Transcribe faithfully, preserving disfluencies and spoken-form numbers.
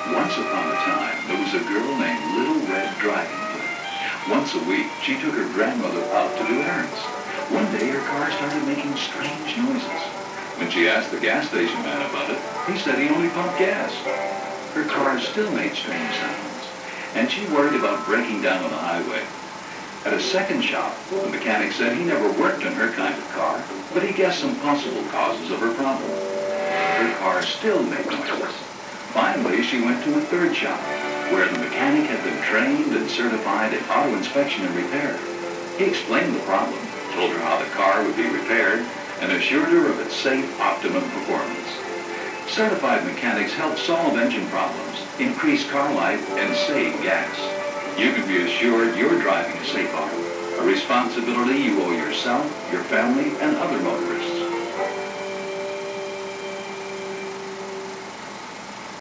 Once upon a time, there was a girl named Little Red Dragon Fly. Once a week, she took her grandmother out to do errands. One day, her car started making strange noises. When she asked the gas station man about it, he said he only pumped gas. Her car still made strange sounds, and she worried about breaking down on the highway. At a second shop, the mechanic said he never worked on her kind of car, but he guessed some possible causes of her problem. Her car still made noises. Finally, she went to a third shop, where the mechanic had been trained and certified in auto inspection and repair. He explained the problem, told her how the car would be repaired, and assured her of its safe, optimum performance. Certified mechanics help solve engine problems, increase car life, and save gas. You can be assured you're driving a safe auto, a responsibility you owe yourself, your family, and other motorists.